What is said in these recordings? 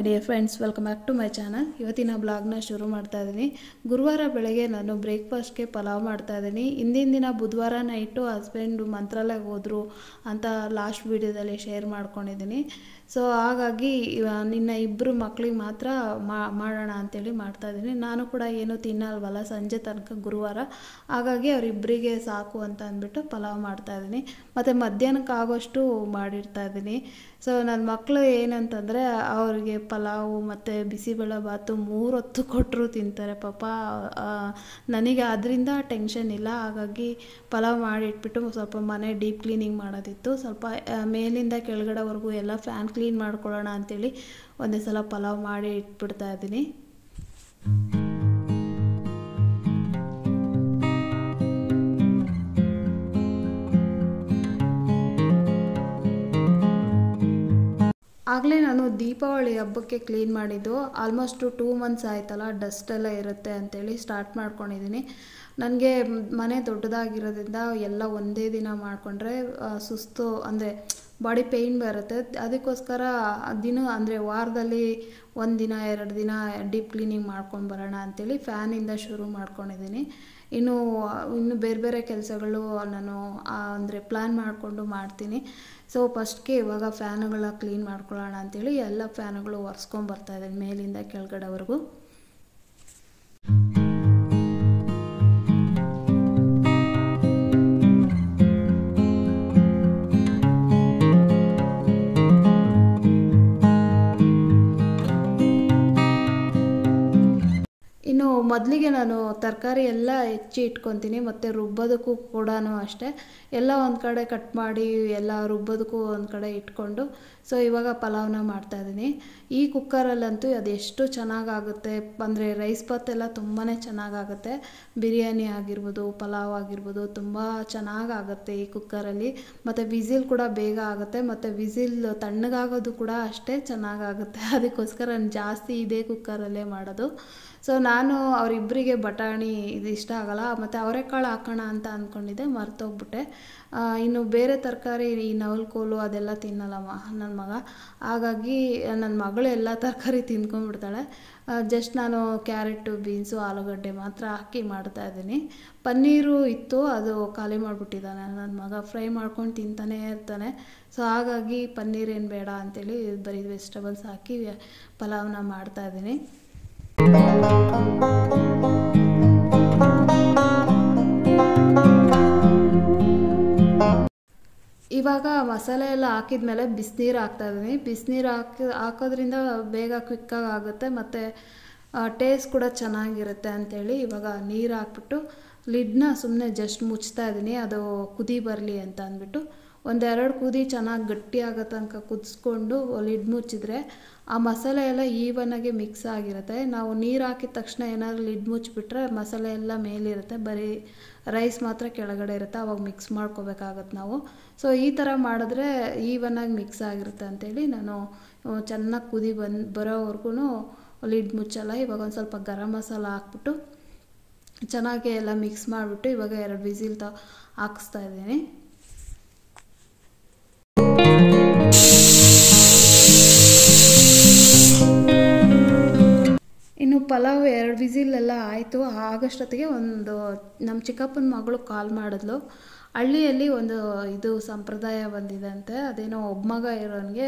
Dear friends, welcome back to my channel. ಇವತ್ತಿನ ಬ್ಲಾಗ್ನ ಶುರು ಮಾಡ್ತಾ ಇದ್ದೀನಿ. ಗುರುವಾರ ಬೆಳಗ್ಗೆ ನಾನು ಬ್ರೇಕ್ಫಾಸ್ಟ್ಗೆ ಪಲಾವ್ ಮಾಡ್ತಾ ಇದ್ದೀನಿ. ಹಿಂದಿನ ದಿನ ಬುಧವಾರ ನೈಟು ಹಸ್ಬೆಂಡು ಮಂತ್ರಾಲಯಕ್ಕೆ ಹೋದರು ಅಂತ ಲಾಸ್ಟ್ ವೀಡಿಯೋದಲ್ಲಿ ಶೇರ್ ಮಾಡ್ಕೊಂಡಿದ್ದೀನಿ. ಸೊ ಹಾಗಾಗಿ ನಿನ್ನ ಇಬ್ಬರು ಮಕ್ಕಳಿಗೆ ಮಾತ್ರ ಮಾಡೋಣ ಅಂಥೇಳಿ ಮಾಡ್ತಾಯಿದ್ದೀನಿ. ನಾನು ಕೂಡ ಏನೂ ತಿನ್ನಲ್ವಲ್ಲ ಸಂಜೆ ತನಕ ಗುರುವಾರ, ಹಾಗಾಗಿ ಅವರಿಬ್ಬರಿಗೆ ಸಾಕು ಅಂತ ಅಂದ್ಬಿಟ್ಟು ಪಲಾವ್ ಮಾಡ್ತಾಯಿದ್ದೀನಿ. ಮತ್ತು ಮಧ್ಯಾಹ್ನಕ್ಕೆ ಆಗೋಷ್ಟು ಮಾಡಿರ್ತಾಯಿದ್ದೀನಿ. ಸೊ ನನ್ನ ಮಕ್ಕಳು ಏನಂತಂದರೆ ಅವ್ರಿಗೆ ಪಲಾವು ಮತ್ತು ಬಿಸಿಬೇಳೆ ಬಾತು 3 ಹೊತ್ತು ಕೊಟ್ಟರು ತಿಂತಾರೆ ಪಾಪ. ನನಗೆ ಅದರಿಂದ ಟೆನ್ಷನ್ ಇಲ್ಲ. ಹಾಗಾಗಿ ಪಲಾವ್ ಮಾಡಿಟ್ಬಿಟ್ಟು ಸ್ವಲ್ಪ ಮನೆ ಡೀಪ್ ಕ್ಲೀನಿಂಗ್ ಮಾಡೋದಿತ್ತು. ಸ್ವಲ್ಪ ಮೇಲಿಂದ ಕೆಳಗಡೆವರೆಗೂ ಎಲ್ಲ ಫ್ಯಾನ್ ಕ್ಲೀನ್ ಮಾಡ್ಕೊಳ್ಳೋಣ ಅಂಥೇಳಿ ಒಂದೇ ಸಲ ಪಲಾವ್ ಮಾಡಿ ಇಟ್ಬಿಡ್ತಾ ಇದ್ದೀನಿ. ಆಗಲೇ ನಾನು ದೀಪಾವಳಿ ಹಬ್ಬಕ್ಕೆ ಕ್ಲೀನ್ ಮಾಡಿದ್ದು. ಆಲ್ಮೋಸ್ಟು 2 ಮಂತ್ಸ್ ಆಯ್ತಲ್ಲ, ಡಸ್ಟ್ ಎಲ್ಲ ಇರುತ್ತೆ ಅಂಥೇಳಿ ಸ್ಟಾರ್ಟ್ ಮಾಡ್ಕೊಂಡಿದ್ದೀನಿ. ನನಗೆ ಮನೆ ದೊಡ್ಡದಾಗಿರೋದ್ರಿಂದ ಎಲ್ಲ ಒಂದೇ ದಿನ ಮಾಡಿಕೊಂಡ್ರೆ ಸುಸ್ತು, ಅಂದರೆ ಬಾಡಿ ಪೇಯ್ನ್ ಬರುತ್ತೆ. ಅದಕ್ಕೋಸ್ಕರ ಅಂದರೆ ವಾರದಲ್ಲಿ 1 ದಿನ 2 ದಿನ ಡೀಪ್ ಕ್ಲೀನಿಂಗ್ ಮಾಡ್ಕೊಂಡು ಬರೋಣ ಅಂಥೇಳಿ ಫ್ಯಾನಿಂದ ಶುರು ಮಾಡ್ಕೊಂಡಿದ್ದೀನಿ. ಇನ್ನು ಬೇರೆ ಬೇರೆ ಕೆಲಸಗಳು ನಾನು ಅಂದರೆ ಪ್ಲ್ಯಾನ್ ಮಾಡಿಕೊಂಡು ಮಾಡ್ತೀನಿ. ಸೊ ಫಸ್ಟ್ಗೆ ಇವಾಗ ಫ್ಯಾನುಗಳ ಕ್ಲೀನ್ ಮಾಡ್ಕೊಳ್ಳೋಣ ಅಂಥೇಳಿ ಎಲ್ಲ ಫ್ಯಾನುಗಳು ಒರೆಸ್ಕೊಂಬರ್ತಾಯಿದ್ದೀನಿ ಮೇಲಿಂದ ಕೆಳಗಡೆವರೆಗೂ. ಇನ್ನು ಮೊದಲಿಗೆ ನಾನು ತರಕಾರಿ ಎಲ್ಲ ಹೆಚ್ಚಿ ಇಟ್ಕೊತೀನಿ, ಮತ್ತು ರುಬ್ಬೋದಕ್ಕೂ ಕೂಡ ಅಷ್ಟೇ ಎಲ್ಲ ಒಂದು ಕಡೆ ಕಟ್ ಮಾಡಿ ಎಲ್ಲ ರುಬ್ಬೋದಕ್ಕೂ ಒಂದು ಕಡೆ ಇಟ್ಕೊಂಡು ಸೊ ಇವಾಗ ಪಲಾವ್ನ ಮಾಡ್ತಾಯಿದ್ದೀನಿ. ಈ ಕುಕ್ಕರಲ್ಲಂತೂ ಅದೆಷ್ಟು ಚೆನ್ನಾಗಾಗುತ್ತೆ ಅಂದರೆ ರೈಸ್ ಬಾತ್ ಎಲ್ಲ ತುಂಬಾ ಚೆನ್ನಾಗಾಗುತ್ತೆ. ಬಿರಿಯಾನಿ ಆಗಿರ್ಬೋದು, ಪಲಾವ್ ಆಗಿರ್ಬೋದು ತುಂಬ ಚೆನ್ನಾಗಾಗುತ್ತೆ ಈ ಕುಕ್ಕರಲ್ಲಿ. ಮತ್ತು ವಿಸಿಲ್ ಕೂಡ ಬೇಗ ಆಗುತ್ತೆ, ಮತ್ತು ವಿಸಿಲ್ ತಣ್ಣಗಾಗೋದು ಕೂಡ ಅಷ್ಟೇ ಚೆನ್ನಾಗಾಗುತ್ತೆ. ಅದಕ್ಕೋಸ್ಕರ ನಾನು ಜಾಸ್ತಿ ಇದೇ ಕುಕ್ಕರಲ್ಲೇ ಮಾಡೋದು. ಸೊ ನಾನು ಅವರಿಬ್ಬರಿಗೆ ಬಟಾಣಿ ಇದು ಇಷ್ಟ ಆಗೋಲ್ಲ, ಮತ್ತು ಅವರೆಕಾಳು ಹಾಕೋಣ ಅಂತ ಅಂದ್ಕೊಂಡಿದ್ದೆ, ಮರ್ತೋಗ್ಬಿಟ್ಟೆ. ಇನ್ನು ಬೇರೆ ತರಕಾರಿ ಈ ನವಲ್ಕೋಲು ಅದೆಲ್ಲ ತಿನ್ನಲ್ಲಮ್ಮ ನನ್ನ ಮಗ. ಹಾಗಾಗಿ ನನ್ನ ಮಗಳು ಎಲ್ಲ ತರಕಾರಿ ತಿಂದ್ಕೊಂಡ್ಬಿಡ್ತಾಳೆ. ಜಸ್ಟ್ ನಾನು ಕ್ಯಾರೆಟು, ಬೀನ್ಸು, ಆಲೂಗಡ್ಡೆ ಮಾತ್ರ ಹಾಕಿ ಮಾಡ್ತಾಯಿದ್ದೀನಿ. ಪನ್ನೀರು ಇತ್ತು, ಅದು ಖಾಲಿ ಮಾಡಿಬಿಟ್ಟಿದ್ದಾನೆ ನನ್ನ ಮಗ. ಫ್ರೈ ಮಾಡ್ಕೊಂಡು ತಿಂತಾನೇ ಇರ್ತಾನೆ. ಸೊ ಹಾಗಾಗಿ ಪನ್ನೀರೇನು ಬೇಡ ಅಂಥೇಳಿ ಬರೀ ವೆಜಿಟೇಬಲ್ಸ್ ಹಾಕಿ ಪಲಾವ್ನ ಮಾಡ್ತಾಯಿದ್ದೀನಿ. ಇವಾಗ ಮಸಾಲೆ ಎಲ್ಲ ಹಾಕಿದ್ಮೇಲೆ ಬಿಸಿನೀರು ಹಾಕ್ತಾಯಿದ್ದೀನಿ. ಬಿಸಿನೀರು ಹಾಕೋದ್ರಿಂದ ಬೇಗ ಕ್ವಿಕ್ಕಾಗಿ ಆಗುತ್ತೆ, ಮತ್ತು ಟೇಸ್ಟ್ ಕೂಡ ಚೆನ್ನಾಗಿರುತ್ತೆ ಅಂಥೇಳಿ ಇವಾಗ ನೀರು ಹಾಕ್ಬಿಟ್ಟು ಲಿಡ್ನ ಸುಮ್ಮನೆ ಜಸ್ಟ್ ಮುಚ್ತಾ ಇದ್ದೀನಿ, ಅದು ಕುದಿ ಬರಲಿ ಅಂತ ಅಂದ್ಬಿಟ್ಟು. 1-2 ಕುದಿ ಚೆನ್ನಾಗಿ ಗಟ್ಟಿ ಆಗೋ ತನಕ ಕುದಿಸ್ಕೊಂಡು ಲಿಡ್ ಮುಚ್ಚಿದ್ರೆ ಆ ಮಸಾಲೆ ಎಲ್ಲ ಈವನಾಗಿ ಮಿಕ್ಸ್ ಆಗಿರುತ್ತೆ. ನಾವು ನೀರು ಹಾಕಿದ ತಕ್ಷಣ ಏನಾದರೂ ಲಿಡ್ ಮುಚ್ಚಿಬಿಟ್ರೆ ಮಸಾಲೆ ಎಲ್ಲ ಮೇಲಿರುತ್ತೆ, ಬರೀ ರೈಸ್ ಮಾತ್ರ ಕೆಳಗಡೆ ಇರುತ್ತೆ. ಅವಾಗ ಮಿಕ್ಸ್ ಮಾಡ್ಕೋಬೇಕಾಗತ್ತೆ ನಾವು. ಸೊ ಈ ಥರ ಮಾಡಿದ್ರೆ ಈವನಾಗಿ ಮಿಕ್ಸ್ ಆಗಿರುತ್ತೆ ಅಂಥೇಳಿ ನಾನು ಚೆನ್ನಾಗಿ ಕುದಿ ಬರೋವರೆಗೂ ಲಿಡ್ ಮುಚ್ಚಲ್ಲ. ಇವಾಗ ಒಂದು ಸ್ವಲ್ಪ ಗರಂ ಮಸಾಲ ಹಾಕ್ಬಿಟ್ಟು ಚೆನ್ನಾಗಿ ಎಲ್ಲ ಮಿಕ್ಸ್ ಮಾಡಿಬಿಟ್ಟು ಇವಾಗ 2 ವಿಸಿಲ್ ಹಾಕಿಸ್ತಾ ಇದ್ದೀನಿ. ಇನ್ನು ಪಲಾವ್ 2 ವಿಸಿಲೆಲ್ಲ ಆಯಿತು. ಆಗಷ್ಟೊತ್ತಿಗೆ ನಮ್ಮ ಚಿಕ್ಕಪ್ಪನ ಮಗಳು ಕಾಲ್ ಮಾಡಿದ್ಲು. ಹಳ್ಳಿಯಲ್ಲಿ ಇದು ಸಂಪ್ರದಾಯ ಬಂದಿದೆ, ಅದೇನೋ ಒಬ್ಬ ಇರೋನಿಗೆ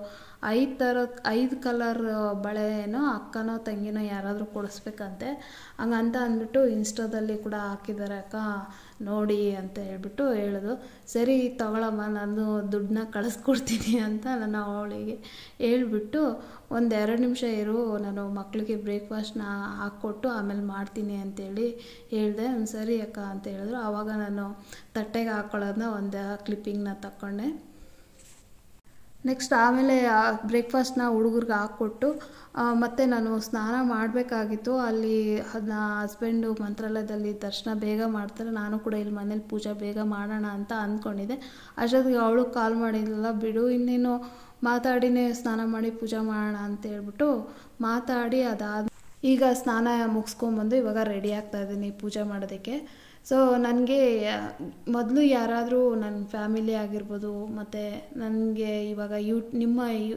5 ಕಲರ್ ಬಳೆನೋ ಅಕ್ಕನೋ ತಂಗಿನೋ ಯಾರಾದರೂ ಕೊಡಿಸ್ಬೇಕಂತೆ. ಹಂಗಂತ ಅಂದ್ಬಿಟ್ಟು ಇನ್ಸ್ಟಾದಲ್ಲಿ ಕೂಡ ಹಾಕಿದ್ದಾರೆ, ಅಕ್ಕ ನೋಡಿ ಅಂತ ಹೇಳ್ಬಿಟ್ಟು ಹೇಳಿದ್ರು. ಸರಿ ತಗೊಳಮ್ಮ, ನಾನು ದುಡ್ಡನ್ನ ಕಳಿಸ್ಕೊಡ್ತೀನಿ ಅಂತ ನಾನು ಅವಳಿಗೆ ಹೇಳ್ಬಿಟ್ಟು 1-2 ನಿಮಿಷ ಇರು, ನಾನು ಮಕ್ಕಳಿಗೆ ಬ್ರೇಕ್ಫಾಸ್ಟ್ನ ಹಾಕ್ಕೊಟ್ಟು ಆಮೇಲೆ ಮಾಡ್ತೀನಿ ಅಂತೇಳಿ ಹೇಳಿದೆ. ಸರಿ ಅಕ್ಕ ಅಂತ ಹೇಳಿದ್ರು. ಆವಾಗ ನಾನು ತಟ್ಟೆಗೆ ಹಾಕ್ಕೊಳ್ಳೋದನ್ನ ಒಂದು ಕ್ಲಿಪ್ಪಿಂಗ್ನ ತಗೊಂಡೆ. ನೆಕ್ಸ್ಟ್ ಆಮೇಲೆ ಬ್ರೇಕ್ಫಾಸ್ಟ್ನ ಹುಡುಗರಿಗೆ ಹಾಕ್ಕೊಟ್ಟು ಮತ್ತು ನಾನು ಸ್ನಾನ ಮಾಡಬೇಕಾಗಿತ್ತು. ಅಲ್ಲಿ ಹಸ್ಬೆಂಡು ಮಂತ್ರಾಲಯದಲ್ಲಿ ದರ್ಶನ ಬೇಗ ಮಾಡ್ತಾರೆ, ನಾನು ಕೂಡ ಇಲ್ಲಿ ಮನೇಲಿ ಪೂಜೆ ಬೇಗ ಮಾಡೋಣ ಅಂತ ಅಂದ್ಕೊಂಡಿದ್ದೆ. ಅಷ್ಟೊತ್ತಿಗೆ ಅವಳು ಕಾಲ್ ಮಾಡಿದ್ಲಲ್ಲ, ಬಿಡು ಇನ್ನೇನು ಮಾತಾಡಿನೇ ಸ್ನಾನ ಮಾಡಿ ಪೂಜೆ ಮಾಡೋಣ ಅಂತ ಹೇಳ್ಬಿಟ್ಟು ಮಾತಾಡಿ ಈಗ ಸ್ನಾನ ಮುಗಿಸ್ಕೊಂಬಂದು ಇವಾಗ ರೆಡಿ ಆಗ್ತಾಯಿದ್ದೀನಿ ಪೂಜೆ ಮಾಡೋದಕ್ಕೆ. ಸೊ ನನಗೆ ಮೊದಲು ಯಾರಾದರೂ ನನ್ನ ಫ್ಯಾಮಿಲಿ ಆಗಿರ್ಬೋದು, ಮತ್ತು ನನಗೆ ಇವಾಗ ನಿಮ್ಮ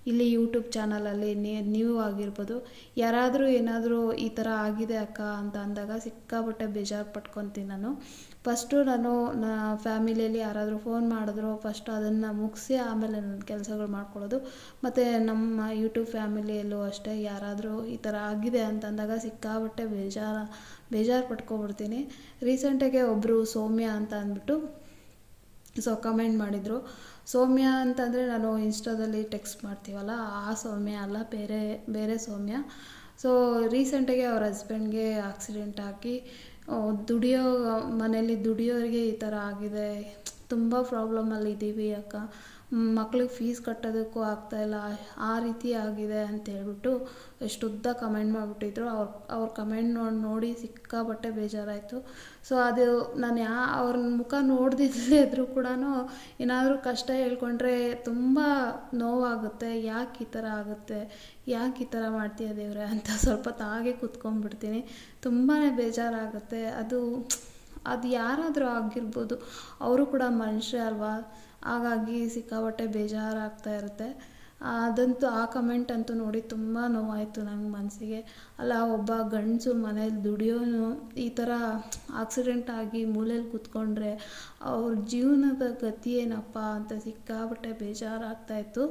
ಇಲ್ಲಿ ಯೂಟ್ಯೂಬ್ ಚಾನಲಲ್ಲಿ ನೀವು ಆಗಿರ್ಬೋದು ಯಾರಾದರೂ ಏನಾದರೂ ಈ ಥರ ಆಗಿದೆ ಅಕ್ಕ ಅಂತ ಅಂದಾಗ ಸಿಕ್ಕಾಪಟ್ಟೆ ಬೇಜಾರು ಪಟ್ಕೊತೀನಿ ನಾನು. ಫಸ್ಟು ನಾನು ಫ್ಯಾಮಿಲಿಯಲ್ಲಿ ಯಾರಾದರೂ ಫೋನ್ ಮಾಡಿದ್ರು ಫಸ್ಟ್ ಅದನ್ನು ಮುಗಿಸಿ ಆಮೇಲೆ ನನ್ನ ಕೆಲಸಗಳು ಮಾಡ್ಕೊಳ್ಳೋದು. ಮತ್ತು ನಮ್ಮ ಯೂಟ್ಯೂಬ್ ಫ್ಯಾಮಿಲಿಯಲ್ಲೂ ಅಷ್ಟೇ ಯಾರಾದರೂ ಈ ಥರ ಆಗಿದೆ ಅಂತಂದಾಗ ಸಿಕ್ಕಾಪಟ್ಟೆ ಬೇಜಾರು ಪಟ್ಕೊಬಿಡ್ತೀನಿ. ರೀಸೆಂಟಾಗೆ ಒಬ್ಬರು ಸೌಮ್ಯ ಅಂತ ಅಂದ್ಬಿಟ್ಟು ಕಮೆಂಟ್ ಮಾಡಿದರು. ಸೌಮ್ಯ ಅಂತಂದರೆ ನಾನು ಇನ್ಸ್ಟಾದಲ್ಲಿ ಟೆಕ್ಸ್ಟ್ ಮಾಡ್ತೀವಲ್ಲ ಆ ಸೌಮ್ಯ ಅಲ್ಲ, ಬೇರೆ ಸೌಮ್ಯ. ರೀಸೆಂಟಾಗಿ ಅವ್ರ ಹಸ್ಬೆಂಡ್ಗೆ ಆಕ್ಸಿಡೆಂಟ್ ಆಗಿ ಮನೇಲಿ ದುಡಿಯೋರಿಗೆ ಈ ಥರ ಆಗಿದೆ, ತುಂಬ ಪ್ರಾಬ್ಲಮಲ್ಲಿ ಇದ್ದೀವಿ ಅಕ್ಕ, ಮಕ್ಳಿಗೆ ಫೀಸ್ ಕಟ್ಟೋದಕ್ಕೂ ಆಗ್ತಾಯಿಲ್ಲ, ಆ ರೀತಿ ಆಗಿದೆ ಅಂತ ಹೇಳ್ಬಿಟ್ಟು ಎಷ್ಟು ಉದ್ದ ಕಮೆಂಟ್ ಮಾಡಿಬಿಟ್ಟಿದ್ರು. ಅವ್ರ ಕಮೆಂಟ್ ನೋಡಿ ಸಿಕ್ಕಾಪಟ್ಟೆ ಬೇಜಾರಾಯಿತು. ಅದು ನಾನು ಅವ್ರ ಮುಖ ನೋಡ್ದಿಲ್ಲೇ ಇದ್ರೂ ಕೂಡ ಏನಾದರೂ ಕಷ್ಟ ಹೇಳ್ಕೊಂಡ್ರೆ ತುಂಬ ನೋವಾಗುತ್ತೆ. ಯಾಕೆ ಈ ಥರ ಆಗುತ್ತೆ, ಯಾಕೆ ಈ ಥರ ಮಾಡ್ತೀಯ ದೇವ್ರೆ ಅಂತ ಸ್ವಲ್ಪ ತಾಗೆ ಕೂತ್ಕೊಂಡ್ಬಿಡ್ತೀನಿ. ತುಂಬಾ ಬೇಜಾರಾಗುತ್ತೆ. ಅದು ಯಾರಾದರೂ ಆಗಿರ್ಬೋದು, ಅವರು ಕೂಡ ಮನುಷ್ಯ ಅಲ್ವಾ, ಹಾಗಾಗಿ ಸಿಕ್ಕಾಪಟ್ಟೆ ಬೇಜಾರಾಗ್ತಾ ಇರುತ್ತೆ. ಅದಂತೂ ಆ ಕಮೆಂಟ್ ಅಂತೂ ನೋಡಿ ತುಂಬ ನೋವಾಯಿತು ನಂಗೆ ಮನಸ್ಸಿಗೆ. ಅಲ್ಲ, ಒಬ್ಬ ಗಂಡಸು ಮನೇಲಿ ದುಡಿಯೋನು ಈ ಥರ ಆಕ್ಸಿಡೆಂಟ್ ಆಗಿ ಮೂಲೆಯಲ್ಲಿ ಕೂತ್ಕೊಂಡ್ರೆ ಅವ್ರ ಜೀವನದ ಗತಿ ಏನಪ್ಪ ಅಂತ ಸಿಕ್ಕಾಪಟ್ಟೆ ಬೇಜಾರಾಗ್ತಾಯಿತ್ತು.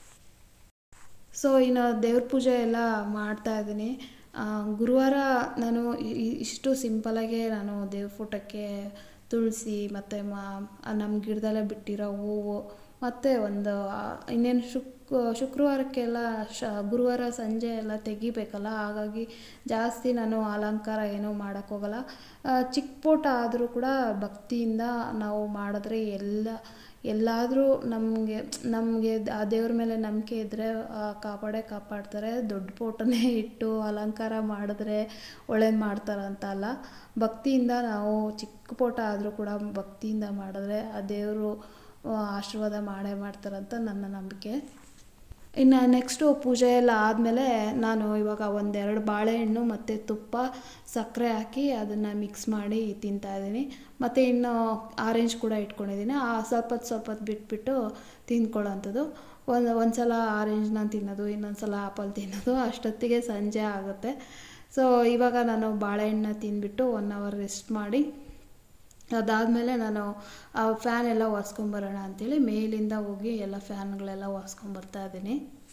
ಇನ್ನು ದೇವ್ರ ಪೂಜೆ ಎಲ್ಲ ಮಾಡ್ತಾಯಿದ್ದೀನಿ. ಗುರುವಾರ ನಾನು ಇಷ್ಟು ಸಿಂಪಲಾಗೆ ನಾನು ದೇವ್ರ ಫೋಟೋಕ್ಕೆ ತುಳಸಿ ಮತ್ತು ನಮ್ಮ ಗಿಡದಲ್ಲೇ ಬಿಟ್ಟಿರೋ ಹೂವು ಮತ್ತು ಒಂದು ಇನ್ನೇನು ಶುಕ್ರವಾರಕ್ಕೆಲ್ಲ ಗುರುವಾರ ಸಂಜೆ ಎಲ್ಲ ತೆಗಿಬೇಕಲ್ಲ, ಹಾಗಾಗಿ ಜಾಸ್ತಿ ನಾನು ಅಲಂಕಾರ ಏನೂ ಮಾಡೋಕ್ಕೋಗಲ್ಲ. ಚಿಕ್ಕ ಪೋಟ ಆದರೂ ಕೂಡ ಭಕ್ತಿಯಿಂದ ನಾವು ಮಾಡಿದ್ರೆ ಎಲ್ಲಾದರೂ ನಮಗೆ ಆ ದೇವ್ರ ಮೇಲೆ ನಂಬಿಕೆ ಇದ್ದರೆ ಕಾಪಾಡ್ತಾರೆ. ದೊಡ್ಡ ಫೋಟೋನೇ ಇಟ್ಟು ಅಲಂಕಾರ ಮಾಡಿದ್ರೆ ಒಳ್ಳೇದು ಮಾಡ್ತಾರಂತ ಅಲ್ಲ, ಭಕ್ತಿಯಿಂದ ನಾವು ಚಿಕ್ಕ ಫೋಟೋ ಆದರೂ ಕೂಡ ಭಕ್ತಿಯಿಂದ ಮಾಡಿದ್ರೆ ಆ ದೇವರು ಆಶೀರ್ವಾದ ಮಾಡೇ ಮಾಡ್ತಾರಂತ ನನ್ನ ನಂಬಿಕೆ. ಇನ್ನು ನೆಕ್ಸ್ಟು ಪೂಜೆ ಎಲ್ಲ ಆದಮೇಲೆ ನಾನು ಇವಾಗ 1-2 ಬಾಳೆಹಣ್ಣು ಮತ್ತು ತುಪ್ಪ ಸಕ್ಕರೆ ಹಾಕಿ ಅದನ್ನು ಮಿಕ್ಸ್ ಮಾಡಿ ತಿಂತಾಯಿದ್ದೀನಿ. ಮತ್ತು ಇನ್ನು ಆರೆಂಜ್ ಕೂಡ ಇಟ್ಕೊಂಡಿದ್ದೀನಿ. ಸ್ವಲ್ಪ ಬಿಟ್ಬಿಟ್ಟು ತಿಂದ್ಕೊಳ್ಳೋಂಥದ್ದು. ಒಂದು ಸಲ ಆರೆಂಜ್ನ ತಿನ್ನೋದು, ಇನ್ನೊಂದು ಸಲ ಆಪಲ್ ತಿನ್ನೋದು, ಅಷ್ಟೊತ್ತಿಗೆ ಸಂಜೆ ಆಗುತ್ತೆ. ಇವಾಗ ನಾನು ಬಾಳೆಹಣ್ಣನ್ನ ತಿಂದ್ಬಿಟ್ಟು 1 hour ರೆಸ್ಟ್ ಮಾಡಿ ಅದಾದಮೇಲೆ ನಾನು ಆ ಫ್ಯಾನ್ ಎಲ್ಲ ಒರೆಸ್ಕೊಂಬರೋಣ ಅಂಥೇಳಿ ಮೇಲಿಂದ ಹೋಗಿ ಎಲ್ಲ ಫ್ಯಾನ್ಗಳೆಲ್ಲ ಒರೆಸ್ಕೊಂಬರ್ತಾ ಇದ್ದೀನಿ.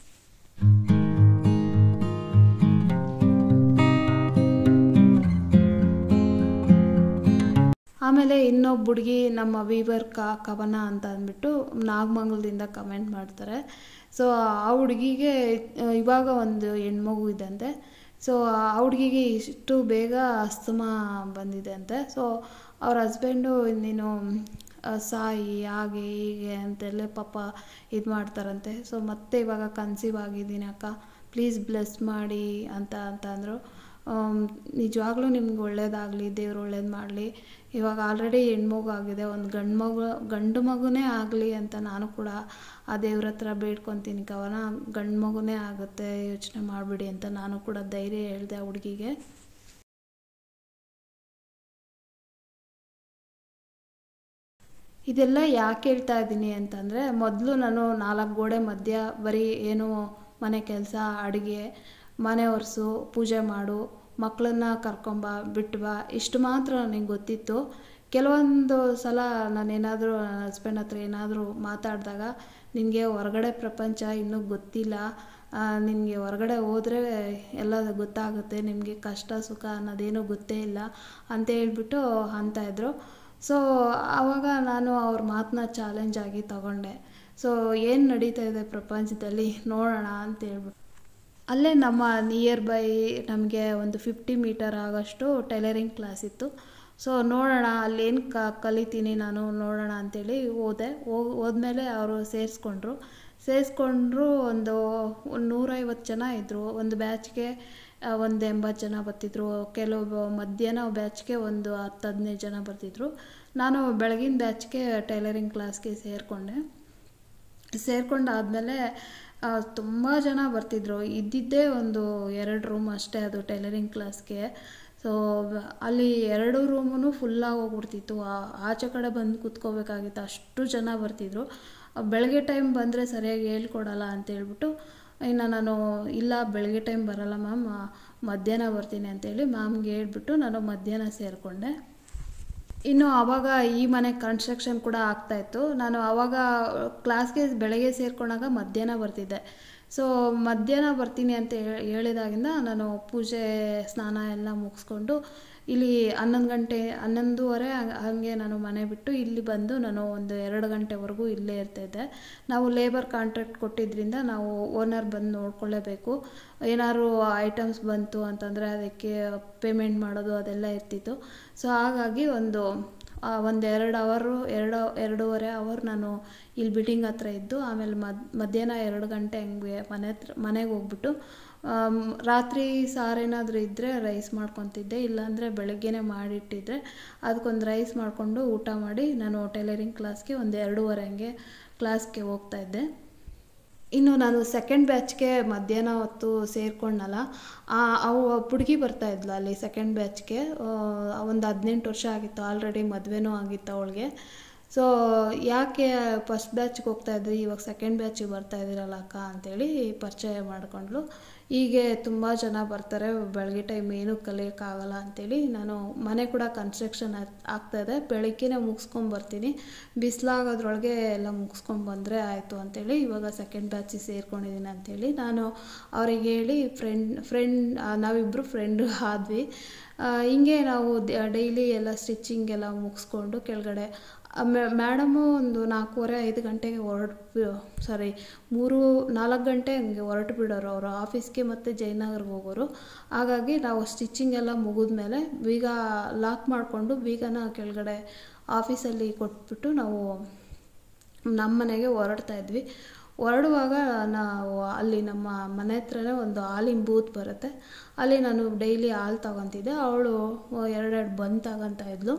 ಆಮೇಲೆ ಇನ್ನೊಬ್ಬ ಹುಡುಗಿ ನಮ್ಮ ವೀವರ್ ಕವನ ಅಂತ ಅಂದ್ಬಿಟ್ಟು ನಾಗಮಂಗಲದಿಂದ ಕಮೆಂಟ್ ಮಾಡ್ತಾರೆ. ಆ ಹುಡುಗಿಗೆ ಇವಾಗ ಒಂದು ಹೆಣ್ಮಗು ಇದ್ದಂತೆ. ಆ ಹುಡುಗಿಗೆ ಇಷ್ಟು ಬೇಗ ಅಸ್ತಮಾ ಬಂದಿದೆ ಅಂತೆ. ಅವ್ರ ಹಸ್ಬೆಂಡು ನೀನು ಸಾಯಿ ಹಾಗೆ ಹೀಗೆ ಅಂತೆಲ್ಲ ಪಾಪ ಇದು ಮಾಡ್ತಾರಂತೆ. ಮತ್ತೆ ಇವಾಗ ಕನ್ಸೀವ್ ಆಗಿದ್ದೀನಿ ಅಕ್ಕ, ಪ್ಲೀಸ್ ಬ್ಲೆಸ್ ಮಾಡಿ ಅಂತ ಅಂದರು. ನಿಜವಾಗ್ಲೂ ನಿಮ್ಗೆ ಒಳ್ಳೇದಾಗಲಿ, ದೇವ್ರು ಒಳ್ಳೇದು ಮಾಡಲಿ. ಇವಾಗ ಆಲ್ರೆಡಿ ಹೆಣ್ಮಗು ಆಗಿದೆ, ಒಂದು ಗಂಡು ಮಗುನೇ ಆಗಲಿ ಅಂತ ನಾನು ಕೂಡ ಆ ದೇವ್ರ ಹತ್ರ ಬೇಡ್ಕೊತೀನಿ. ಕವನ ಗಂಡು ಮಗುನೇ ಆಗುತ್ತೆ, ಯೋಚನೆ ಮಾಡಿಬಿಡಿ ಅಂತ ನಾನು ಕೂಡ ಧೈರ್ಯ ಹೇಳಿದೆ ಆ ಹುಡುಗಿಗೆ. ಇದೆಲ್ಲ ಯಾಕೆ ಹೇಳ್ತಾ ಇದ್ದೀನಿ ಅಂತಂದರೆ, ಮೊದಲು ನಾನು 4 ಗೋಡೆ ಮಧ್ಯ ಬರೀ ಏನೋ ಮನೆ ಕೆಲಸ, ಅಡುಗೆ, ಮನೆ ಒರೆಸು, ಪೂಜೆ ಮಾಡು, ಮಕ್ಕಳನ್ನ ಕರ್ಕೊಂಬ, ಬಿಟ್ಬಾ, ಇಷ್ಟು ಮಾತ್ರ ನನಗೆ ಗೊತ್ತಿತ್ತು. ಕೆಲವೊಂದು ಸಲ ನಾನೇನಾದರೂ ನನ್ನ ಹಸ್ಬೆಂಡ್ ಹತ್ರ ಏನಾದರೂ ಮಾತಾಡಿದಾಗ, ನಿನಗೆ ಹೊರಗಡೆ ಪ್ರಪಂಚ ಇನ್ನೂ ಗೊತ್ತಿಲ್ಲ, ನಿನಗೆ ಹೊರಗಡೆ ಹೋದರೆ ಎಲ್ಲ ಗೊತ್ತಾಗುತ್ತೆ, ನಿಮಗೆ ಕಷ್ಟ ಸುಖ ಅನ್ನೋದೇನೂ ಗೊತ್ತೇ ಇಲ್ಲ ಅಂತ ಹೇಳ್ಬಿಟ್ಟು ಅಂತಾಯಿದ್ರು. ಆವಾಗ ನಾನು ಅವ್ರ ಮಾತನ್ನ ಚಾಲೆಂಜ್ ಆಗಿ ತಗೊಂಡೆ. ಏನು ನಡೀತಾ ಇದೆ ಪ್ರಪಂಚದಲ್ಲಿ ನೋಡೋಣ ಅಂತೇಳ್ಬಿಟ್ಟು ಅಲ್ಲೇ ನಮ್ಮ ನಿಯರ್ ಬೈ ನಮಗೆ ಒಂದು 50 ಮೀಟರ್ ಆಗೋಷ್ಟು ಟೈಲರಿಂಗ್ ಕ್ಲಾಸ್ ಇತ್ತು. ನೋಡೋಣ ಅಲ್ಲೇನು ಕಲಿತೀನಿ ನಾನು ನೋಡೋಣ ಅಂಥೇಳಿ ಹೋದ್ಮೇಲೆ ಅವರು ಸೇರಿಸ್ಕೊಂಡ್ರು. ಒಂದು 150 ಜನ ಇದ್ದರು. ಒಂದು ಬ್ಯಾಚ್ಗೆ ಒಂದು 80 ಜನ ಬರ್ತಿದ್ರು. ಕೆಲವು ಮಧ್ಯಾಹ್ನ ಬ್ಯಾಚ್ಗೆ ಒಂದು 10-15 ಜನ ಬರ್ತಿದ್ರು. ನಾನು ಬೆಳಗಿನ ಬ್ಯಾಚ್ಗೆ ಟೈಲರಿಂಗ್ ಕ್ಲಾಸ್ಗೆ ಸೇರ್ಕೊಂಡಾದಮೇಲೆ ತುಂಬ ಜನ ಬರ್ತಿದ್ರು. ಇದ್ದಿದ್ದೇ ಒಂದು 2 ರೂಮ್ ಅಷ್ಟೇ ಅದು ಟೈಲರಿಂಗ್ ಕ್ಲಾಸ್ಗೆ. ಅಲ್ಲಿ 2 ರೂಮೂ ಫುಲ್ಲಾಗಿ ಹೋಗ್ಬಿಡ್ತಿತ್ತು. ಆಚೆ ಕಡೆ ಬಂದು ಕೂತ್ಕೋಬೇಕಾಗಿತ್ತು, ಅಷ್ಟು ಜನ ಬರ್ತಿದ್ರು. ಬೆಳಗ್ಗೆ ಟೈಮ್ ಬಂದರೆ ಸರಿಯಾಗಿ ಹೇಳ್ಕೊಡಲ್ಲ ಅಂತೇಳ್ಬಿಟ್ಟು ಇನ್ನು ನಾನು ಇಲ್ಲ ಬೆಳಗ್ಗೆ ಟೈಮ್ ಬರಲ್ಲ ಮ್ಯಾಮ್, ಮಧ್ಯಾಹ್ನ ಬರ್ತೀನಿ ಅಂತೇಳಿ ಮ್ಯಾಮ್ಗೆ ಹೇಳ್ಬಿಟ್ಟು ನಾನು ಮಧ್ಯಾಹ್ನ ಸೇರಿಕೊಂಡೆ. ಇನ್ನು ಆವಾಗ ಈ ಮನೆ ಕನ್ಸ್ಟ್ರಕ್ಷನ್ ಕೂಡ ಆಗ್ತಾಯಿತ್ತು. ನಾನು ಆವಾಗ ಕ್ಲಾಸ್ಗೆ ಬೆಳಗ್ಗೆ ಸೇರಿಕೊಂಡಾಗ ಮಧ್ಯಾಹ್ನ ಬರ್ತಿದ್ದೆ. ಸೊ ಮಧ್ಯಾಹ್ನ ಬರ್ತೀನಿ ಅಂತ ಹೇಳಿದಾಗಿಂದ ನಾನು ಪೂಜೆ ಸ್ನಾನ ಎಲ್ಲ ಮುಗಿಸ್ಕೊಂಡು ಇಲ್ಲಿ 11 ಗಂಟೆ 11:30 ಹಾಗೆ ನಾನು ಮನೆ ಬಿಟ್ಟು ಇಲ್ಲಿ ಬಂದು ನಾನು ಒಂದು 2 ಗಂಟೆವರೆಗೂ ಇಲ್ಲೇ ಇರ್ತಾಯಿದ್ದೆ. ನಾವು ಲೇಬರ್ ಕಾಂಟ್ರಾಕ್ಟ್ ಕೊಟ್ಟಿದ್ದರಿಂದ ನಾವು ಓನರ್ ಬಂದು ನೋಡ್ಕೊಳ್ಳೇಬೇಕು. ಏನಾದ್ರು ಐಟಮ್ಸ್ ಬಂತು ಅಂತಂದರೆ ಅದಕ್ಕೆ ಪೇಮೆಂಟ್ ಮಾಡೋದು ಅದೆಲ್ಲ ಇರ್ತಿತ್ತು. ಸೊ ಹಾಗಾಗಿ ಒಂದು 2 ಅವರ್ 2.5 ಅವರ್ ನಾನು ಇಲ್ಲಿ ಬಿಲ್ಡಿಂಗ್ ಹತ್ರ ಇದ್ದು ಆಮೇಲೆ ಮಧ್ಯಾಹ್ನ 2 ಗಂಟೆ ಹಂಗೆ ಮನೆಗೆ ಹೋಗ್ಬಿಟ್ಟು ರಾತ್ರಿ ಸಾರೇನಾದರೂ ಇದ್ದರೆ ರೈಸ್ ಮಾಡ್ಕೊತಿದ್ದೆ, ಇಲ್ಲಾಂದರೆ ಬೆಳಗ್ಗೆನೇ ಮಾಡಿಟ್ಟಿದ್ದರೆ ಅದಕ್ಕೊಂದು ರೈಸ್ ಮಾಡಿಕೊಂಡು ಊಟ ಮಾಡಿ ನಾನು ಟೈಲರಿಂಗ್ ಕ್ಲಾಸ್ಗೆ ಒಂದು 2:30 ಹಂಗೆ ಕ್ಲಾಸ್ಗೆ ಹೋಗ್ತಾಯಿದ್ದೆ. ಇನ್ನು ನಾನು ಸೆಕೆಂಡ್ ಬ್ಯಾಚ್ಗೆ ಮಧ್ಯಾಹ್ನ ಹೊತ್ತು ಸೇರಿಕೊಂಡಲ್ಲ, ಅವು ಹುಡುಗಿ ಬರ್ತಾಯಿದ್ಲು ಅಲ್ಲಿ ಸೆಕೆಂಡ್ ಬ್ಯಾಚ್ಗೆ. ಒಂದು 18 ವರ್ಷ ಆಗಿತ್ತು, ಆಲ್ರೆಡಿ ಮದುವೆನೂ ಆಗಿತ್ತು ಅವಳಿಗೆ. ಸೊ ಯಾಕೆ ಫಸ್ಟ್ ಬ್ಯಾಚ್ಗೆ ಹೋಗ್ತಾಯಿದ್ರಿ, ಇವಾಗ ಸೆಕೆಂಡ್ ಬ್ಯಾಚಿಗೆ ಬರ್ತಾಯಿದ್ದೀರಲ್ಲ ಅಕ್ಕ ಅಂತೇಳಿ ಪರಿಚಯ ಮಾಡಿಕೊಂಡ್ಲು. ಹೀಗೆ ತುಂಬ ಜನ ಬರ್ತಾರೆ, ಬೆಳಗ್ಗೆ ಟೈಮ್ ಏನೂ ಕಲಿಯೋಕ್ಕಾಗಲ್ಲ ಅಂಥೇಳಿ ನಾನು ಮನೆ ಕೂಡ ಕನ್ಸ್ಟ್ರಕ್ಷನ್ ಆಗ್ತಾಯಿದೆ, ಬೆಳಗ್ಗೆನೇ ಮುಗಿಸ್ಕೊಂಬರ್ತೀನಿ, ಬಿಸಿಲಾಗೋದ್ರೊಳಗೆ ಎಲ್ಲ ಮುಗಿಸ್ಕೊಂಬಂದರೆ ಆಯಿತು ಅಂಥೇಳಿ ಇವಾಗ ಸೆಕೆಂಡ್ ಬ್ಯಾಚಿಗೆ ಸೇರ್ಕೊಂಡಿದ್ದೀನಿ ಅಂಥೇಳಿ ನಾನು ಅವ್ರಿಗೆ ಹೇಳಿ ಫ್ರೆಂಡ್ ನಾವಿಬ್ಬರು ಫ್ರೆಂಡು ಆದ್ವಿ. ಹಿಂಗೆ ನಾವು ಡೈಲಿ ಎಲ್ಲ ಸ್ಟಿಚಿಂಗ್ ಎಲ್ಲ ಮುಗಿಸ್ಕೊಂಡು ಕೆಳಗಡೆ ಮೇಡಮು ಒಂದು 4:30-5 ಗಂಟೆಗೆ 3-4 ಗಂಟೆ ಹಂಗೆ ಹೊರಟು ಬಿಡೋರು ಅವರು ಆಫೀಸ್ಗೆ ಮತ್ತು ಜಯನಗರ್ಗೆ ಹೋಗೋರು. ಹಾಗಾಗಿ ನಾವು ಸ್ಟಿಚಿಂಗ್ ಎಲ್ಲ ಮುಗಿದ್ಮೇಲೆ ಬೀಗ ಲಾಕ್ ಮಾಡಿಕೊಂಡು ಬೀಗನ ಕೆಳಗಡೆ ಆಫೀಸಲ್ಲಿ ಕೊಟ್ಬಿಟ್ಟು ನಾವು ನಮ್ಮ ಮನೆಗೆ ಹೊರಡ್ತಾಯಿದ್ವಿ. ಹೊರಡುವಾಗ ನಾವು ಅಲ್ಲಿ ನಮ್ಮ ಮನೆ ಹತ್ರನೇ ಒಂದು ಹಾಲಿನ ಬೂತ್ ಬರುತ್ತೆ, ಅಲ್ಲಿ ನಾನು ಡೈಲಿ ಹಾಲು ತಗೊತಿದ್ದೆ. ಅವಳು 2 ಬನ್ ತಗೊತಾ ಇದ್ಲು.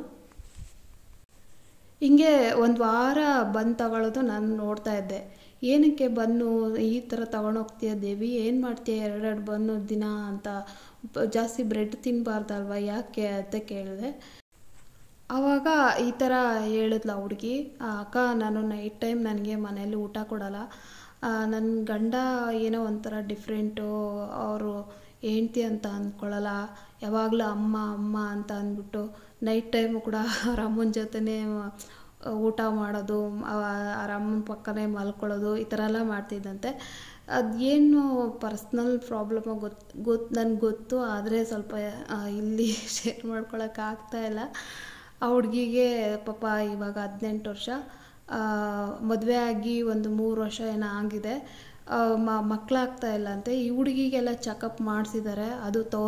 ಹಿಂಗೆ ಒಂದು ವಾರ ಬಂದು ತಗೊಳ್ಳೋದು ನಾನು ನೋಡ್ತಾ ಇದ್ದೆ. ಏನಕ್ಕೆ ಬನ್ನು ಈ ಥರ ತೊಗೊಂಡೋಗ್ತೀಯ ದೇವಿ, ಏನು ಮಾಡ್ತೀಯ 2 ಬನ್ನು ದಿನ ಅಂತ, ಜಾಸ್ತಿ ಬ್ರೆಡ್ ತಿನ್ನಬಾರ್ದಲ್ವ ಯಾಕೆ ಅಂತ ಕೇಳಿದೆ. ಆವಾಗ ಈ ಥರ ಹೇಳಿದ್ಲ ಹುಡುಗಿ, ಅಕ್ಕ ನಾನು ನೈಟ್ ಟೈಮ್ ನನಗೆ ಮನೇಲಿ ಊಟ ಕೊಡಲ್ಲ, ನನ್ನ ಗಂಡ ಏನೋ ಒಂಥರ ಡಿಫ್ರೆಂಟು, ಅವರು ಹೆಂಡ್ತಿ ಅಂತ ಅಂದ್ಕೊಳ್ಳಲ್ಲ, ಯಾವಾಗಲೂ ಅಮ್ಮ ಅಮ್ಮ ಅಂತ ಅಂದ್ಬಿಟ್ಟು ನೈಟ್ ಟೈಮು ಕೂಡ ಅವ್ರ ಅಮ್ಮನ ಜೊತೆನೇ ಊಟ ಮಾಡೋದು, ಅವ್ರ ಅಮ್ಮನ ಪಕ್ಕನೇ ಮಲ್ಕೊಳ್ಳೋದು, ಈ ಥರ ಎಲ್ಲ ಮಾಡ್ತಿದ್ದಂತೆ. ಅದೇನು ಪರ್ಸ್ನಲ್ ಪ್ರಾಬ್ಲಮೋ ನನಗೆ ಗೊತ್ತು, ಆದರೆ ಸ್ವಲ್ಪ ಇಲ್ಲಿ ಶೇರ್ ಮಾಡ್ಕೊಳಕ್ಕಾಗ್ತಾಯಿಲ್ಲ. ಆ ಹುಡುಗಿಗೆ ಪಾಪ ಇವಾಗ 18 ವರ್ಷ, ಮದುವೆ ಆಗಿ ಒಂದು 3 ವರ್ಷ ಏನೋ ಆಗಿದೆ, ಮಕ್ಕಳಾಗ್ತಾಯಿಲ್ಲ ಅಂತೆ. ಈ ಹುಡುಗಿಗೆಲ್ಲ ಚೆಕಪ್ ಮಾಡಿಸಿದ್ದಾರೆ, ಅದು ತವ್ರ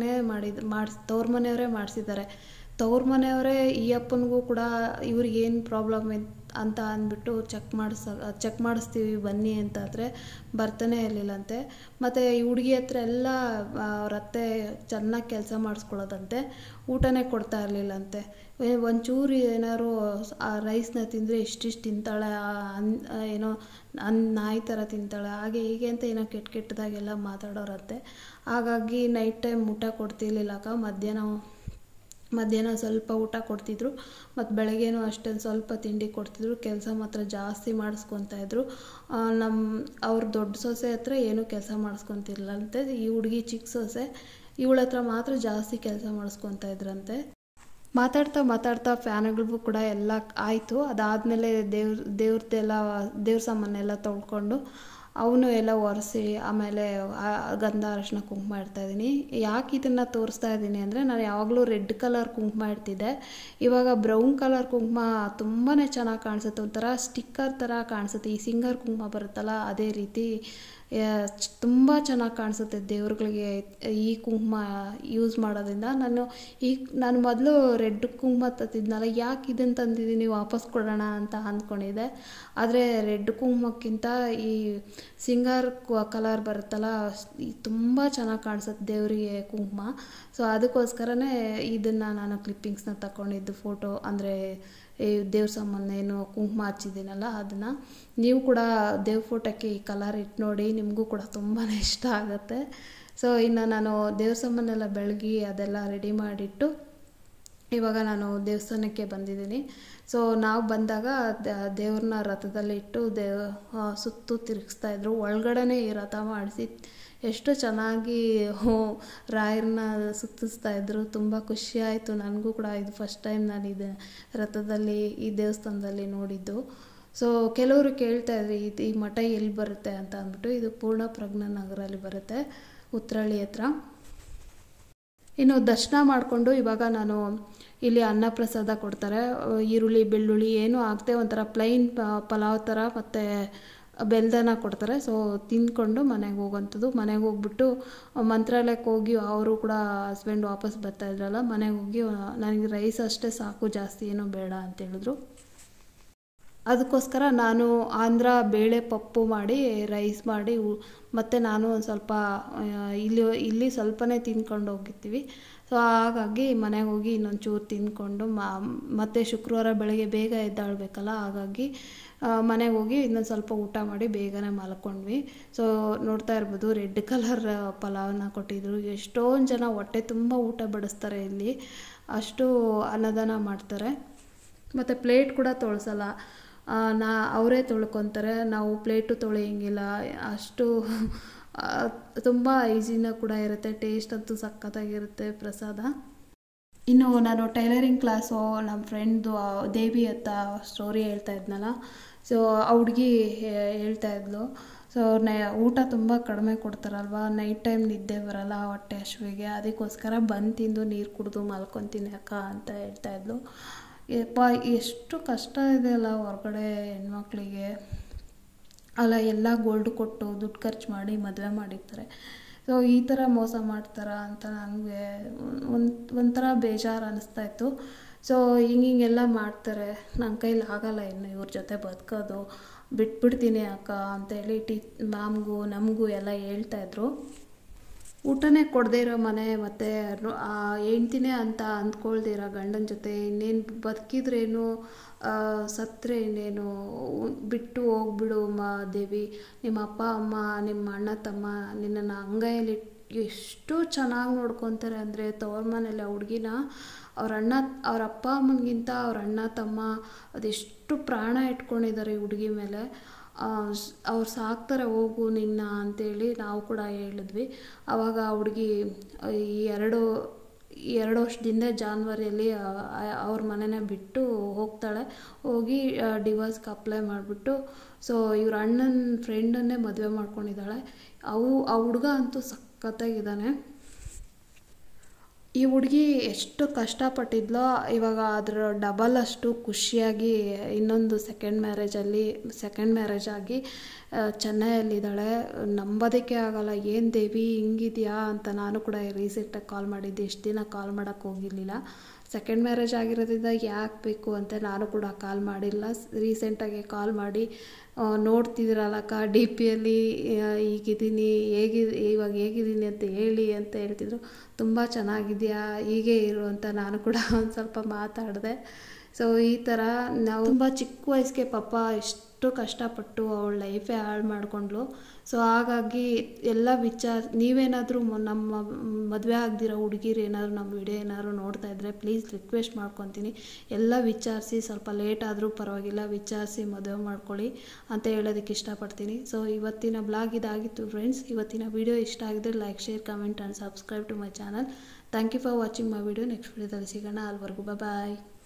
ಮನೆಯವರೇ ಮಾಡಿಸಿದ್ದಾರೆ. ತವ್ರ ಮನೆಯವರೇ ಈ ಅಪ್ಪನಿಗೂ ಕೂಡ ಇವ್ರಿಗೇನು ಪ್ರಾಬ್ಲಮ್ ಅಂತ ಅಂದ್ಬಿಟ್ಟು ಚೆಕ್ ಮಾಡಿಸ್ತೀವಿ ಬನ್ನಿ ಅಂತಂದರೆ ಬರ್ತಾನೆ ಇರಲಿಲ್ಲಂತೆ. ಮತ್ತು ಈ ಹುಡುಗಿ ಹತ್ರ ಎಲ್ಲ ಅವ್ರ ಅತ್ತೆ ಚೆನ್ನಾಗಿ ಕೆಲಸ ಮಾಡಿಸ್ಕೊಳ್ಳೋದಂತೆ, ಊಟನೇ ಕೊಡ್ತಾ ಇರಲಿಲ್ಲಂತೆ. ಒಂಚೂರು ಏನಾದ್ರು ಆ ರೈಸ್ನ ತಿಂದರೆ ಇಷ್ಟಿಷ್ಟು ತಿಂತಾಳೆ, ಏನೋ ನಾಯಿ ಥರ ತಿಂತಾಳೆ, ಹಾಗೆ ಹೀಗೆ ಅಂತ ಏನೋ ಕೆಟ್ಟದಾಗೆಲ್ಲ ಮಾತಾಡೋರಂತೆ. ಹಾಗಾಗಿ ನೈಟ್ ಟೈಮ್ ಊಟ ಕೊಡ್ತಿರ್ಲಿಲ್ಲ ಅಕ್ಕ, ಮಧ್ಯಾಹ್ನ ಸ್ವಲ್ಪ ಊಟ ಕೊಡ್ತಿದ್ರು, ಮತ್ತು ಬೆಳಗ್ಗೆನೂ ಅಷ್ಟೊಂದು ಸ್ವಲ್ಪ ತಿಂಡಿ ಕೊಡ್ತಿದ್ರು. ಕೆಲಸ ಮಾತ್ರ ಜಾಸ್ತಿ ಮಾಡಿಸ್ಕೊತಾಯಿದ್ರು. ಅವ್ರ ದೊಡ್ಡ ಸೊಸೆ ಹತ್ರ ಏನೂ ಕೆಲಸ ಮಾಡಿಸ್ಕೊತಿರ್ಲಂತೆ, ಈ ಹುಡುಗಿ ಚಿಕ್ಕ ಸೊಸೆ, ಇವಳ ಹತ್ರ ಮಾತ್ರ ಜಾಸ್ತಿ ಕೆಲಸ ಮಾಡಿಸ್ಕೊತಾಯಿದ್ರಂತೆ. ಮಾತಾಡ್ತಾ ಫ್ಯಾನ್ಗಳಿಗೂ ಕೂಡ ಎಲ್ಲ ಆಯಿತು. ಅದಾದಮೇಲೆ ದೇವ್ರ ಸಾಮಾನೆಲ್ಲ ತೊಳ್ಕೊಂಡು ಅವನು ಎಲ್ಲ ಒರೆಸಿ ಆಮೇಲೆ ಗಂಧ ಅರಶಿನ ಕುಂಕುಮ ಇಡ್ತಾಯಿದ್ದೀನಿ. ಯಾಕೆ ಇದನ್ನು ತೋರಿಸ್ತಾ ಇದ್ದೀನಿ ಅಂದರೆ, ನಾನು ಯಾವಾಗಲೂ ರೆಡ್ ಕಲರ್ ಕುಂಕುಮ ಇಡ್ತಿದ್ದೆ, ಇವಾಗ ಬ್ರೌನ್ ಕಲರ್ ಕುಂಕುಮ ತುಂಬಾ ಚೆನ್ನಾಗಿ ಕಾಣಿಸುತ್ತೆ, ಒಂಥರ ಸ್ಟಿಕ್ಕರ್ ಥರ ಕಾಣಿಸುತ್ತೆ. ಈ ಸಿಂಗರ್ ಕುಂಕುಮ ಬರುತ್ತಲ್ಲ ಅದೇ ರೀತಿ ತುಂಬ ಚೆನ್ನಾಗಿ ಕಾಣಿಸುತ್ತೆ ದೇವ್ರುಗಳಿಗೆ ಈ ಕುಂಕುಮ ಯೂಸ್ ಮಾಡೋದ್ರಿಂದ. ನಾನು ಮೊದಲು ರೆಡ್ ಕುಂಕುಮ ತಂದಿದ್ನಲ್ಲ, ಯಾಕೆ ಇದನ್ನು ತಂದಿದ್ದೀನಿ ವಾಪಸ್ ಕೊಡೋಣ ಅಂತ ಅಂದ್ಕೊಂಡಿದ್ದೆ. ಆದರೆ ರೆಡ್ ಕುಂಕುಮಕ್ಕಿಂತ ಈ ಸಿಂಗರ್ ಕಲರ್ ಬರುತ್ತಲ್ಲ ತುಂಬ ಚೆನ್ನಾಗಿ ಕಾಣಿಸುತ್ತೆ ದೇವರಿಗೆ ಕುಂಕುಮ. ಸೊ ಅದಕ್ಕೋಸ್ಕರನೇ ಇದನ್ನು ನಾನು ಕ್ಲಿಪ್ಪಿಂಗ್ಸ್ನ ತಗೊಂಡಿದ್ದು, ಫೋಟೋ ಅಂದರೆ ದೇವ್ರ ಸಾಮಾನೇನು ಕುಂಕುಮ ಹಚ್ಚಿದ್ದೀನಲ್ಲ ಅದನ್ನು. ನೀವು ಕೂಡ ದೇವ್ರ ಫೋಟೋಕ್ಕೆ ಈ ಕಲರ್ ಇಟ್ಟು ನೋಡಿ, ನಿಮಗೂ ಕೂಡ ತುಂಬಾ ಇಷ್ಟ ಆಗುತ್ತೆ. ಸೊ ಇನ್ನು ನಾನು ದೇವ್ರ ಸಾಮಾನೆಲ್ಲ ಬೆಳಗಿ ಅದೆಲ್ಲ ರೆಡಿ ಮಾಡಿಟ್ಟು ಇವಾಗ ನಾನು ದೇವಸ್ಥಾನಕ್ಕೆ ಬಂದಿದ್ದೀನಿ. ಸೊ ನಾವು ಬಂದಾಗ ದೇವ್ರನ್ನ ರಥದಲ್ಲಿ ಇಟ್ಟು ಸುತ್ತು ತಿರುಗಿಸ್ತಾಯಿದ್ರು. ಒಳಗಡೆನೇ ಈ ರಥ ಮಾಡಿಸಿ ಎಷ್ಟು ಚೆನ್ನಾಗಿ ರಾಯರನ್ನ ಸುತ್ತಿಸ್ತಾಯಿದ್ರು. ತುಂಬ ಖುಷಿಯಾಯಿತು ನನಗೂ ಕೂಡ. ಇದು ಫಸ್ಟ್ ಟೈಮ್ ನಾನು ಇದು ರಥದಲ್ಲಿ ಈ ದೇವಸ್ಥಾನದಲ್ಲಿ ನೋಡಿದ್ದು. ಸೊ ಕೆಲವರು ಕೇಳ್ತಾಯಿದ್ರಿ ಈ ಮಠ ಎಲ್ಲಿ ಬರುತ್ತೆ ಅಂತ ಅಂದ್ಬಿಟ್ಟು. ಇದು ಪೂರ್ಣ ಪ್ರಜ್ಞಾ ನಗರಲ್ಲಿ ಬರುತ್ತೆ, ಉತ್ರಳ್ಳಿ ಹತ್ರ. ಇನ್ನು ದರ್ಶನ ಮಾಡಿಕೊಂಡು ಇವಾಗ ನಾನು ಇಲ್ಲಿ ಅನ್ನ ಪ್ರಸಾದ ಕೊಡ್ತಾರೆ. ಈರುಳ್ಳಿ ಬೆಳ್ಳುಳ್ಳಿ ಏನೂ ಹಾಕ್ದೆ ಒಂಥರ ಪ್ಲೈನ್ ಪಲಾವ್ ಥರ ಮತ್ತು ಬೆಲ್ದನ ಕೊಡ್ತಾರೆ. ಸೊ ತಿಂದ್ಕೊಂಡು ಮನೆಗೆ ಹೋಗೋಂಥದ್ದು. ಮನೆಗೆ ಹೋಗ್ಬಿಟ್ಟು ಮಂತ್ರಾಲಯಕ್ಕೆ ಹೋಗಿ ಅವರು ಕೂಡ ಹಸ್ಬೆಂಡ್ ವಾಪಸ್ ಬರ್ತಾಯಿದ್ರಲ್ಲ, ಮನೆಗೆ ಹೋಗಿ ನನಗೆ ರೈಸ್ ಅಷ್ಟೇ ಸಾಕು, ಜಾಸ್ತಿ ಏನೂ ಬೇಡ ಅಂತ ಹೇಳಿದ್ರು. ಅದಕ್ಕೋಸ್ಕರ ನಾನು ಆಂಧ್ರ ಬೇಳೆ ಪಪ್ಪು ಮಾಡಿ ರೈಸ್ ಮಾಡಿ ಮತ್ತು ನಾನು ಒಂದು ಸ್ವಲ್ಪ ಇಲ್ಲಿ ಸ್ವಲ್ಪನೇ ತಿಂದ್ಕೊಂಡು ಹೋಗಿರ್ತೀವಿ. ಸೊ ಹಾಗಾಗಿ ಮನೆಗೆ ಹೋಗಿ ಇನ್ನೊಂಚೂರು ತಿಂದ್ಕೊಂಡು ಮತ್ತು ಶುಕ್ರವಾರ ಬೆಳಗ್ಗೆ ಬೇಗ ಎದ್ದಾಳಬೇಕಲ್ಲ, ಹಾಗಾಗಿ ಮನೆಗೆ ಹೋಗಿ ಇನ್ನೊಂದು ಸ್ವಲ್ಪ ಊಟ ಮಾಡಿ ಬೇಗನೆ ಮಲ್ಕೊಂಡ್ವಿ. ಸೊ ನೋಡ್ತಾ ಇರ್ಬೋದು ರೆಡ್ ಕಲರ್ ಪಲಾವ್ನ ಕೊಟ್ಟಿದ್ರು. ಎಷ್ಟೊಂದು ಜನ ಹೊಟ್ಟೆ ತುಂಬ ಊಟ ಬಡಿಸ್ತಾರೆ ಇಲ್ಲಿ, ಅಷ್ಟು ಅನ್ನದಾನ ಮಾಡ್ತಾರೆ. ಮತ್ತು ಪ್ಲೇಟ್ ಕೂಡ ತೊಳ್ಸಲ್ಲ, ಅವರೇ ತೊಳ್ಕೊತಾರೆ. ನಾವು ಪ್ಲೇಟು ತೊಳೆಯೋಂಗಿಲ್ಲ, ಅಷ್ಟು ತುಂಬ ಈಸಿನ ಕೂಡ ಇರುತ್ತೆ. ಟೇಸ್ಟ್ ಅಂತೂ ಸಖತ್ತಾಗಿರುತ್ತೆ ಪ್ರಸಾದ. ಇನ್ನು ನಾನು ಟೈಲರಿಂಗ್ ಕ್ಲಾಸು ನಮ್ಮ ಫ್ರೆಂಡ್ದು ದೇವಿ ಅಂತ ಸ್ಟೋರಿ ಹೇಳ್ತಾ ಇದ್ನಲ್ಲ, ಸೊ ಆ ಹುಡುಗಿ ಹೇಳ್ತಾಯಿದ್ಲು. ಸೊ ಊಟ ತುಂಬ ಕಡಿಮೆ ಕೊಡ್ತಾರಲ್ವ, ನೈಟ್ ಟೈಮ್ ನಿದ್ದೆ ಬರಲ್ಲ ಹೊಟ್ಟೆ ಹಶ್ವಿಗೆ, ಅದಕ್ಕೋಸ್ಕರ ಬಂದು ತಿಂದು ನೀರು ಕುಡಿದು ಮಲ್ಕೊತೀನಿ ಅಕ್ಕ ಅಂತ ಹೇಳ್ತಾಯಿದ್ಲು. ಎಷ್ಟು ಕಷ್ಟ ಇದೆ ಅಲ್ಲ ಹೊರಗಡೆ ಹೆಣ್ಮಕ್ಳಿಗೆ ಅಲ್ಲ, ಎಲ್ಲ ಗೋಲ್ಡ್ ಕೊಟ್ಟು ದುಡ್ಡು ಖರ್ಚು ಮಾಡಿ ಮದುವೆ ಮಾಡಿರ್ತಾರೆ. ಸೊ ಈ ಥರ ಮೋಸ ಮಾಡ್ತಾರ ಅಂತ ನನಗೆ ಒಂಥರ ಬೇಜಾರು ಅನ್ನಿಸ್ತಾಯಿತ್ತು. ಸೊ ಹಿಂಗೆಲ್ಲ ಮಾಡ್ತಾರೆ, ನನ್ನ ಕೈಲಿ ಆಗಲ್ಲ ಇನ್ನು ಇವ್ರ ಜೊತೆ ಬದುಕೋದು, ಬಿಟ್ಬಿಡ್ತೀನಿ ಅಕ್ಕ ಅಂತೇಳಿ ಮ್ಯಾಮ್ಗೂ ನಮಗೂ ಎಲ್ಲ ಹೇಳ್ತಾಯಿದ್ರು. ಊಟನೇ ಕೊಡದೇ ಇರೋ ಮನೆ ಮತ್ತು ಹೆಂಡ್ತಿನೇ ಅಂತ ಅಂದ್ಕೊಳ್ದಿರೋ ಗಂಡನ ಜೊತೆ ಇನ್ನೇನು ಬದುಕಿದ್ರೇನು ಸತ್ತರೆ ಇನ್ನೇನು, ಬಿಟ್ಟು ಹೋಗ್ಬಿಡು ದೇವಿ, ನಿಮ್ಮ ಅಪ್ಪ ಅಮ್ಮ ನಿಮ್ಮ ಅಣ್ಣ ತಮ್ಮ ನಿನ್ನನ್ನು ಅಂಗೈಯಲ್ಲಿ ಎಷ್ಟು ಚೆನ್ನಾಗಿ ನೋಡ್ಕೊತಾರೆ ಅಂದರೆ, ತವ್ರ ಮನೇಲಿ ಆ ಹುಡುಗಿನ ಅವ್ರ ಅಪ್ಪ ಅಮ್ಮನಿಗಿಂತ ಅವ್ರ ಅಣ್ಣ ತಮ್ಮ ಅದೆಷ್ಟು ಪ್ರಾಣ ಇಟ್ಕೊಂಡಿದ್ದಾರೆ ಈ ಹುಡುಗಿ ಮೇಲೆ. ಅವ್ರು ಸಾಕ್ತಾರೆ ಹೋಗು ನಿನ್ನ ಅಂತೇಳಿ ನಾವು ಕೂಡ ಹೇಳಿದ್ವಿ. ಆವಾಗ ಆ ಹುಡುಗಿ ಈ ಎರಡು ವರ್ಷದಿಂದ ಜಾನ್ವರಿಯಲ್ಲಿ ಅವ್ರ ಮನೆನೇ ಬಿಟ್ಟು ಹೋಗ್ತಾಳೆ. ಹೋಗಿ ಡಿವೋರ್ಸ್ಗೆ ಅಪ್ಲೈ ಮಾಡಿಬಿಟ್ಟು ಸೊ ಇವ್ರ ಅಣ್ಣನ ಫ್ರೆಂಡನ್ನೇ ಮದುವೆ ಮಾಡ್ಕೊಂಡಿದ್ದಾಳೆ. ಆ ಹುಡುಗ ಅಂತೂ ಸಖತ್ತಾಗಿದ್ದಾನೆ. ಈ ಹುಡುಗಿ ಎಷ್ಟು ಕಷ್ಟಪಟ್ಟಿದ್ಲೋ ಇವಾಗ ಅದರ ಡಬಲ್ ಅಷ್ಟು ಖುಷಿಯಾಗಿ ಇನ್ನೊಂದು ಸೆಕೆಂಡ್ ಮ್ಯಾರೇಜ್ ಆಗಿ ಚೆನ್ನೈಯಲ್ಲಿದ್ದಾಳೆ. ನಂಬೋದಕ್ಕೆ ಆಗಲ್ಲ. ಏನು ದೇವಿ ಹಿಂಗಿದೆಯಾ ಅಂತ ನಾನು ಕೂಡ ರೀಸೆಂಟಾಗಿ ಕಾಲ್ ಮಾಡಿದ್ದೆ, ಇಷ್ಟು ದಿನ ಕಾಲ್ ಮಾಡೋಕ್ಕೆ ಹೋಗಿರಲಿಲ್ಲ. ಸೆಕೆಂಡ್ ಮ್ಯಾರೇಜ್ ಆಗಿರೋದ್ರಿಂದ ಯಾಕೆ ಬೇಕು ಅಂತ ನಾನು ಕೂಡ ಕಾಲ್ ಮಾಡಿಲ್ಲ. ರೀಸೆಂಟಾಗಿ ಕಾಲ್ ಮಾಡಿ ನೋಡ್ತಿದ್ದೀರಲ್ಲಕ್ಕ ಡಿ ಪಿಯಲ್ಲಿ ಹೀಗಿದ್ದೀನಿ, ಇವಾಗ ಹೇಗಿದ್ದೀನಿ ಅಂತ ಹೇಳಿ ಅಂತ ಹೇಳ್ತಿದ್ರು. ತುಂಬ ಚೆನ್ನಾಗಿದೆಯಾ, ಹೀಗೆ ಇರು ಅಂತ ನಾನು ಕೂಡ ಒಂದು ಸ್ವಲ್ಪ ಮಾತಾಡಿದೆ. ಸೊ ಈ ಥರ ನಾವು ತುಂಬ ಚಿಕ್ಕ ವಯಸ್ಸಿಗೆ ಪಾಪ ಎಷ್ಟು ಕಷ್ಟಪಟ್ಟು ಅವಳ ಲೈಫೇ ಹಾಳು ಮಾಡಿಕೊಂಡ್ಳು. ಸೊ ಹಾಗಾಗಿ ಎಲ್ಲ ನೀವೇನಾದರೂ ನಮ್ಮ ಮದುವೆ ಆಗದಿರೋ ಹುಡುಗಿರು ಏನಾದರೂ ನಮ್ಮ ವಿಡಿಯೋ ಏನಾದರೂ ನೋಡ್ತಾ ಇದ್ದರೆ ಪ್ಲೀಸ್ ರಿಕ್ವೆಸ್ಟ್ ಮಾಡ್ಕೊತೀನಿ, ಎಲ್ಲ ವಿಚಾರಿಸಿ, ಸ್ವಲ್ಪ ಲೇಟ್ ಆದರೂ ಪರವಾಗಿಲ್ಲ ವಿಚಾರಿಸಿ ಮದುವೆ ಮಾಡ್ಕೊಳ್ಳಿ ಅಂತ ಹೇಳೋದಕ್ಕೆ ಇಷ್ಟಪಡ್ತೀನಿ. ಸೊ ಇವತ್ತಿನ ಬ್ಲಾಗ್ ಇದಾಗಿತ್ತು ಫ್ರೆಂಡ್ಸ್. ಇವತ್ತಿನ ವಿಡಿಯೋ ಇಷ್ಟ ಆಗಿದ್ರೆ like, share, comment and subscribe to my channel. Thank you for watching my video. Next ವಿಡಿಯೋದಲ್ಲಿ ಸಿಗೋಣ. ಅಲ್ಲಿವರೆಗೂ ಬಾಯ್.